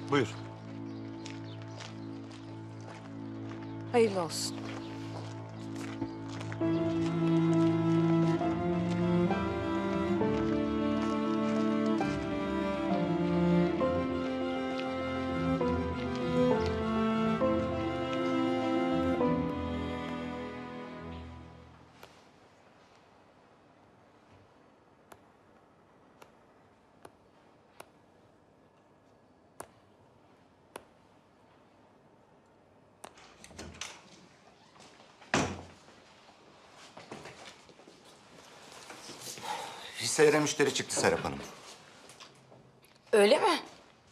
Buyur. Hayırlı olsun. Hisselere müşteri çıktı Serap Hanım. Öyle mi?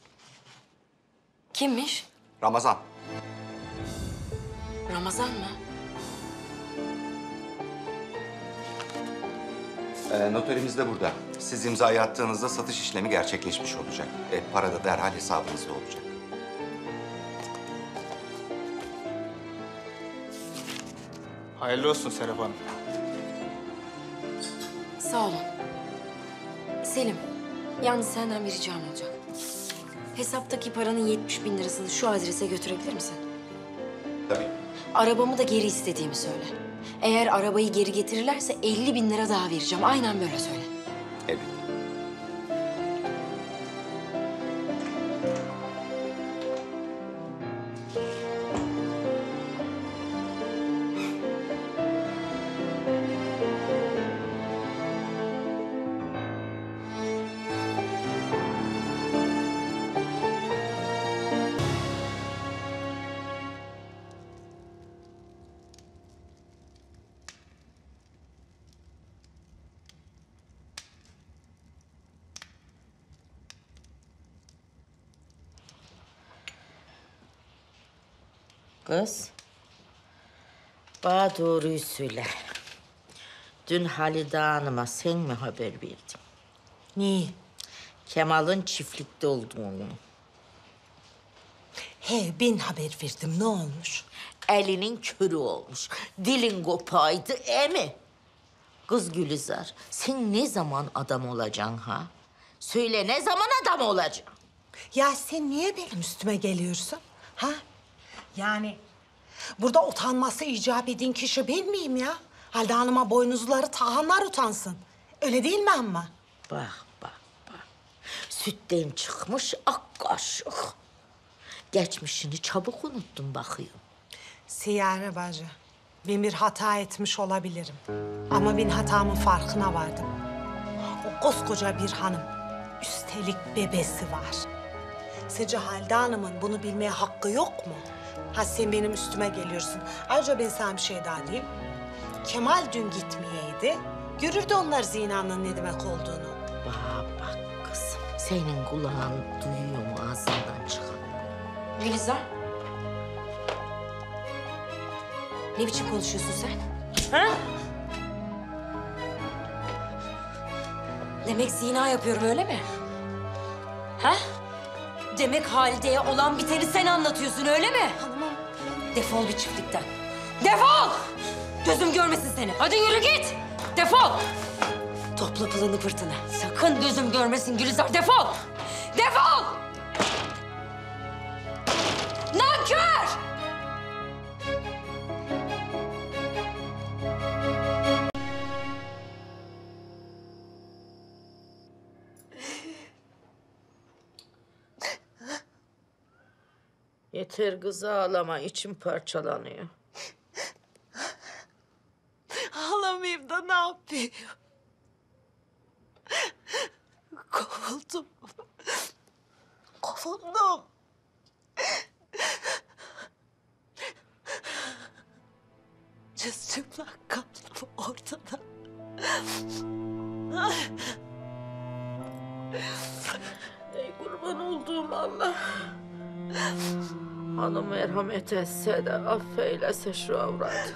Kimmiş? Ramazan. Ramazan mı? Noterimiz de burada. Siz imzayı attığınızda satış işlemi gerçekleşmiş olacak. Para da derhal hesabınızda olacak. Hayırlı olsun Serap Hanım. Sağ olun. Selim, yalnız senden bir ricam olacak. Hesaptaki paranın 70.000 lirasını şu adrese götürebilir misin? Tabii. Arabamı da geri istediğimi söyle. Eğer arabayı geri getirirlerse 50.000 lira daha vereceğim. Aynen böyle söyle. Elbette. Kız, bana doğruyu söyle. Dün Halide Hanım'a sen mi haber verdin? Niye? Kemal'ın çiftlikte olduğunu. He, ben haber verdim. Ne olmuş? Elinin körü olmuş, dilin kopaydı, mi? Kız Gülizar, sen ne zaman adam olacaksın ha? Söyle, ne zaman adam olacaksın? Ya sen niye benim üstüme geliyorsun? Ha? Yani burada utanması icap eden kişi ben miyim ya? Halide Hanım'a boynuzları tahanlar utansın. Öyle değil mi ama? Bak, bak, bak. Sütten çıkmış ak kaşık. Geçmişini çabuk unuttun bakıyorum. Siyare bacı, ben bir hata etmiş olabilirim. Ama ben hatamın farkına vardım. O koskoca bir hanım, üstelik bebesi var. Sizce Halide Hanım'ın bunu bilmeye hakkı yok mu? Ha sen benim üstüme geliyorsun. Ayrıca ben sana bir şey daha diyeyim. Kemal dün gitmeyeydi. Görürdü onlar zinanın ne demek olduğunu. Bak, bak kızım, senin kulağın duyuyor mu ağzından çıkan? Gülizar. Ne biçim konuşuyorsun sen? Ha? Demek zina yapıyorum öyle mi? Ha? Demek Halide'ye olan biteni sen anlatıyorsun öyle mi? Hanımım. Defol bir çiftlikten. Defol! Gözüm görmesin seni. Hadi yürü git. Defol! Topla pılını pırtını. Sakın gözüm görmesin Gülizar. Defol! Defol! Nankör! Yeter kız ağlama, içim parçalanıyor. Ağlamayayım da ne yapayım? Kovuldum. Kovuldum. Çıplak kaldım ortada. Ey kurban olduğum Allah. Hanım merhamet etse de affeylese şu avrat.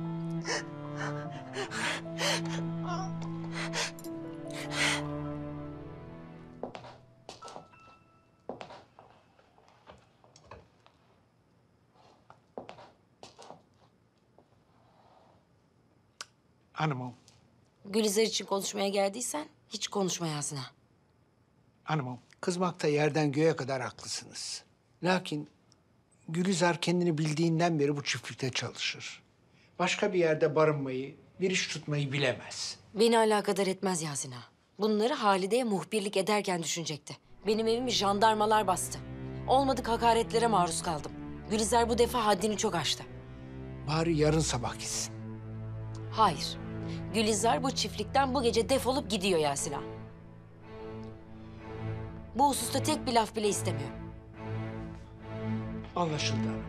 Hanımım, Gülizar için konuşmaya geldiysen hiç konuşma Yasin'a. hanımım. Kızmakta yerden göğe kadar haklısınız. Lakin Gülizar kendini bildiğinden beri bu çiftlikte çalışır. Başka bir yerde barınmayı, bir iş tutmayı bilemez. Beni alakadar etmez Yasin ağa. Bunları Halide'ye muhbirlik ederken düşünecekti. Benim evimi jandarmalar bastı. Olmadık hakaretlere maruz kaldım. Gülizar bu defa haddini çok aştı. Bari yarın sabah gitsin. Hayır. Gülizar bu çiftlikten bu gece defolup gidiyor Yasin ağa. Bu hususta tek bir laf bile istemiyor. Anlaşıldı hanım.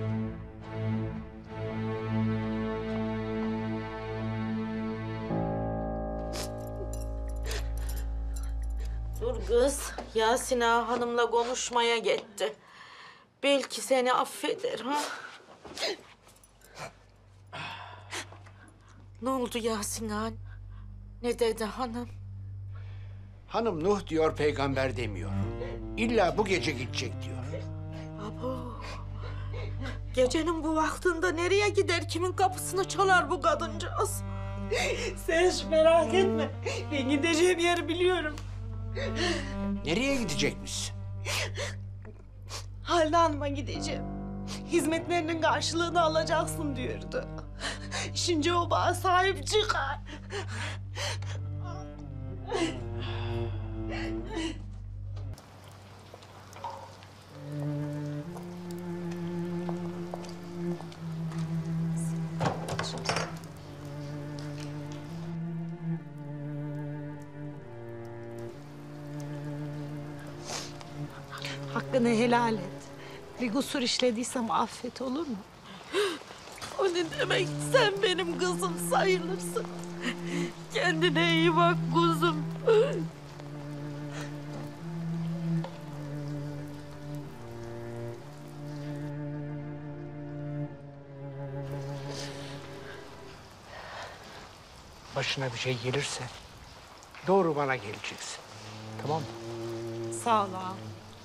Dur kız. Yasin Ağa hanımla konuşmaya gitti. Belki seni affeder ha? Ne oldu Yasin Ağa? Ne dedi hanım? Hanım Nuh diyor, peygamber demiyor. İlla bu gece gidecek diyor. Abo. Gecenin bu vaktinde nereye gider? Kimin kapısını çalar bu kadıncağız? Sen hiç merak etme. Ben gideceğim yeri biliyorum. Nereye gidecekmişsin? Halide Hanım'a gideceğim. Hizmetlerinin karşılığını alacaksın diyordu. Şimdi o bana sahip çıkar. Hakkını helal et. Bir kusur işlediysem affet, olur mu? O ne demek? Sen benim kızım sayılırsın. Kendine iyi bak kuzum. Başına bir şey gelirse doğru bana geleceksin. Tamam mı? Sağ ol ağam.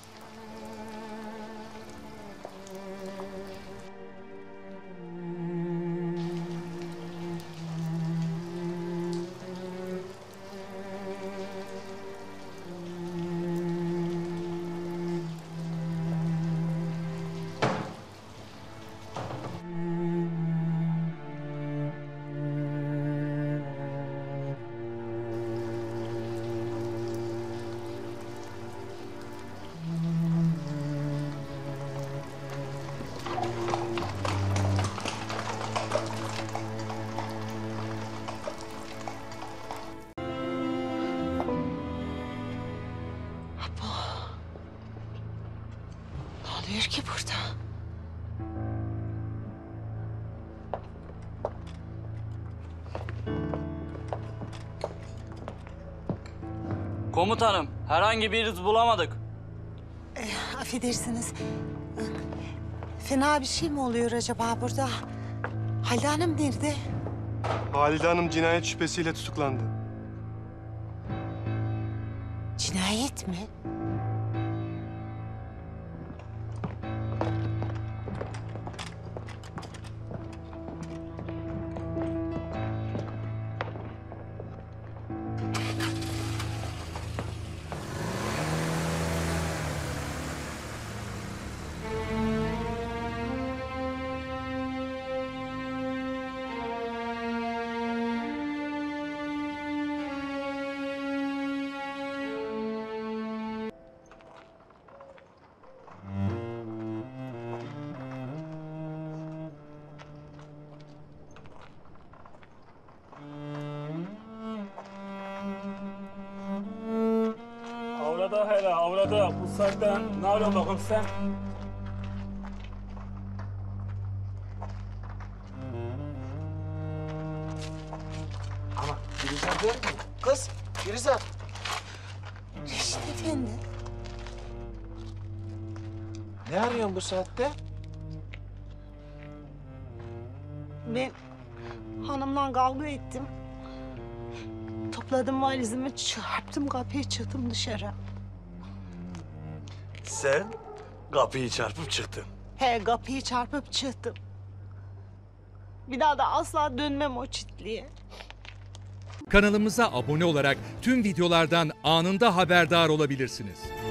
Ne oluyor ki burada? Komutanım, herhangi bir iz bulamadık. Affedersiniz. Fena bir şey mi oluyor acaba burada? Halide Hanım nerede? Halide Hanım cinayet şüphesiyle tutuklandı. Cinayet mi? Avrada hele, avrada. Bu saatte ne arıyorsun bakayım sen? Ama Gülizar değil mi? Kız, Gülizar. Reşit Efendi. Ne arıyorsun bu saatte? Ben hanımla kavga ettim. Topladım valizimi, çarptım kapıyı, çıktım dışarı. Sen kapıyı çarpıp çıktın. He, kapıyı çarpıp çıktım. Bir daha da asla dönmem o çiftliğe. Kanalımıza abone olarak tüm videolardan anında haberdar olabilirsiniz.